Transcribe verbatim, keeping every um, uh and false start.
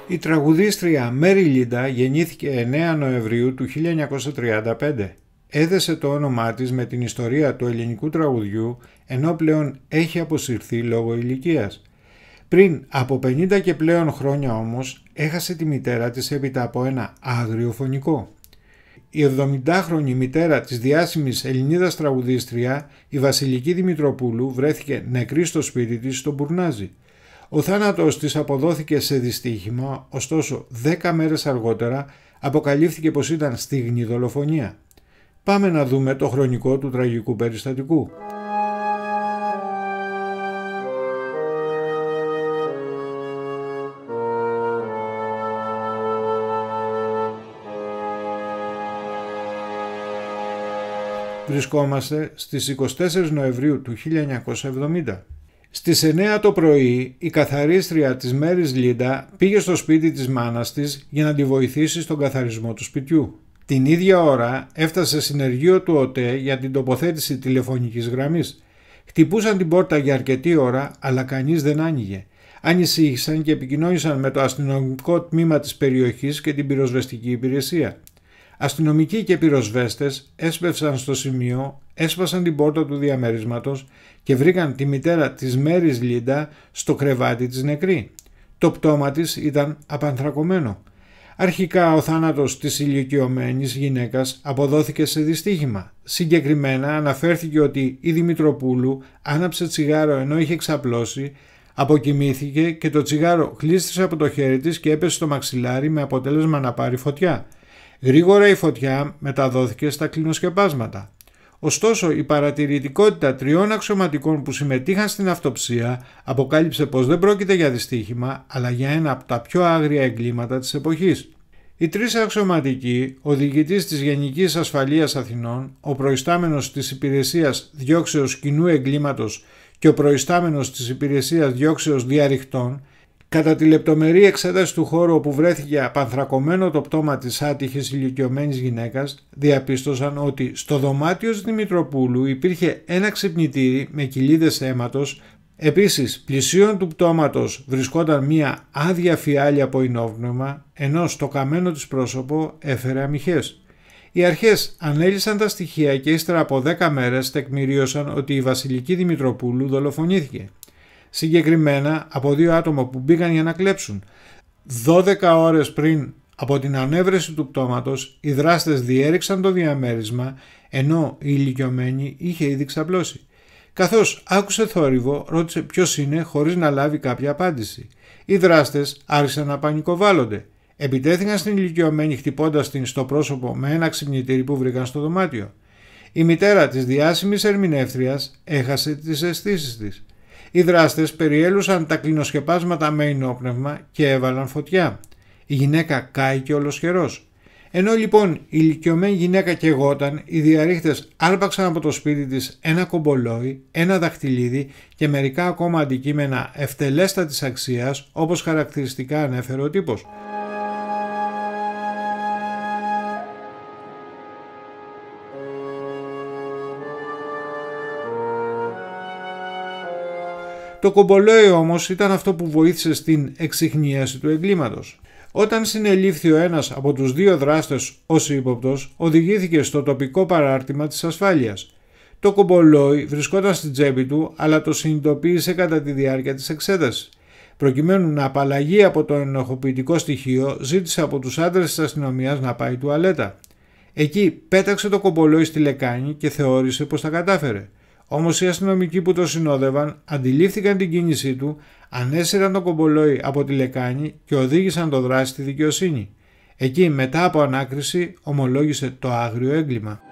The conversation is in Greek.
Η τραγουδίστρια Μέρι Λίντα γεννήθηκε εννέα Νοεμβρίου του χίλια εννιακόσια τριάντα πέντε. Έδεσε το όνομά της με την ιστορία του ελληνικού τραγουδιού, ενώ πλέον έχει αποσυρθεί λόγω ηλικίας. Πριν από πενήντα και πλέον χρόνια όμως έχασε τη μητέρα της έπειτα από ένα άγριο φωνικό. Η εβδομηντάχρονη μητέρα της διάσημης Ελληνίδας τραγουδίστρια, η Βασιλική Δημητροπούλου, βρέθηκε νεκρή στο σπίτι της στο Μπουρνάζι. Ο θάνατος της αποδόθηκε σε δυστύχημα, ωστόσο δέκα μέρες αργότερα αποκαλύφθηκε πως ήταν στιγνή δολοφονία. Πάμε να δούμε το χρονικό του τραγικού περιστατικού. Βρισκόμαστε στις είκοσι τέσσερις Νοεμβρίου του χίλια εννιακόσια εβδομήντα. Στις εννέα το πρωί η καθαρίστρια της Μέρις Λίντα πήγε στο σπίτι της μάνας της για να τη βοηθήσει στον καθαρισμό του σπιτιού. Την ίδια ώρα έφτασε συνεργείο του ΟΤΕ για την τοποθέτηση τηλεφωνικής γραμμής. Χτυπούσαν την πόρτα για αρκετή ώρα, αλλά κανείς δεν άνοιγε. Ανησύχησαν και επικοινώνησαν με το αστυνομικό τμήμα της περιοχής και την πυροσβεστική υπηρεσία. Αστυνομικοί και πυροσβέστες έσπευσαν στο σημείο, έσπασαν την πόρτα του διαμέρισματος και βρήκαν τη μητέρα της Μέρις Λίντα στο κρεβάτι της νεκρή. Το πτώμα της ήταν απανθρακωμένο. Αρχικά ο θάνατος της ηλικιωμένης γυναίκας αποδόθηκε σε δυστύχημα. Συγκεκριμένα αναφέρθηκε ότι η Δημητροπούλου άναψε τσιγάρο ενώ είχε ξαπλώσει, αποκοιμήθηκε και το τσιγάρο χλίστησε από το χέρι της και έπεσε στο μαξιλάρι με αποτέλεσμα να πάρει φωτιά. Γρήγορα η φωτιά μεταδόθηκε στα κλινοσκεπάσματα. Ωστόσο, η παρατηρητικότητα τριών αξιωματικών που συμμετείχαν στην αυτοψία αποκάλυψε πως δεν πρόκειται για δυστύχημα, αλλά για ένα από τα πιο άγρια εγκλήματα της εποχής. Οι τρεις αξιωματικοί, ο διοικητής της Γενικής Ασφαλείας Αθηνών, ο προϊστάμενος της Υπηρεσίας Διώξεως Κοινού Εγκλήματος και ο προϊστάμενος της Υπηρεσίας Διώξεως Διαρριχτών, κατά τη λεπτομερή εξέταση του χώρου όπου βρέθηκε απανθρακωμένο το πτώμα της άτυχης ηλικιωμένης γυναίκας, διαπίστωσαν ότι στο δωμάτιο της Δημητροπούλου υπήρχε ένα ξυπνητήρι με κοιλίδες αίματος. Επίσης, πλησίον του πτώματος βρισκόταν μία άδεια φιάλη από ινόπνευμα, ενώ στο καμένο της πρόσωπο έφερε αμυχές. Οι αρχές ανέλυσαν τα στοιχεία και ύστερα από δέκα μέρες τεκμηρίωσαν ότι η Βασιλική Δημητροπούλου δολοφονήθηκε. Συγκεκριμένα από δύο άτομα που μπήκαν για να κλέψουν. δώδεκα ώρες πριν από την ανέβρεση του πτώματος, οι δράστες διέριξαν το διαμέρισμα, ενώ η ηλικιωμένη είχε ήδη ξαπλώσει. Καθώς άκουσε θόρυβο, ρώτησε ποιος είναι χωρίς να λάβει κάποια απάντηση. Οι δράστες άρχισαν να πανικοβάλλονται. Επιτέθηκαν στην ηλικιωμένη χτυπώντας την στο πρόσωπο με ένα ξυπνητήρι που βρήκαν στο δωμάτιο. Η μητέρα της διάσημης ερμηνεύτριας έχασε τις αισθήσεις της. Οι δράστες περιέλουσαν τα κλινοσκεπάσματα με ενόπνευμα και έβαλαν φωτιά. Η γυναίκα κάηκε ολοσχερός. Ενώ λοιπόν η ηλικιωμένη γυναίκα καιγόταν, οι διαρρίχτες άρπαξαν από το σπίτι της ένα κομπολόι, ένα δαχτυλίδι και μερικά ακόμα αντικείμενα ευτελέστατης αξίας, όπως χαρακτηριστικά ανέφερε ο τύπος. Το κομπολόι όμως ήταν αυτό που βοήθησε στην εξιχνίαση του εγκλήματος. Όταν συνελήφθη ο ένας από τους δύο δράστες ως ύποπτος, οδηγήθηκε στο τοπικό παράρτημα της ασφάλειας. Το κομπολόι βρισκόταν στην τσέπη του, αλλά το συνειδητοποίησε κατά τη διάρκεια της εξέτασης. Προκειμένου να απαλλαγεί από το ενοχοποιητικό στοιχείο, ζήτησε από τους άντρες της αστυνομίας να πάει τουαλέτα. Εκεί πέταξε το κομπολόι στη λεκάνη και θεώρησε πως τα κατάφερε. Όμως οι αστυνομικοί που το συνόδευαν αντιλήφθηκαν την κίνησή του, ανέσυραν το κομπολόι από τη λεκάνη και οδήγησαν το δράστη στη δικαιοσύνη. Εκεί μετά από ανάκριση ομολόγησε το άγριο έγκλημα.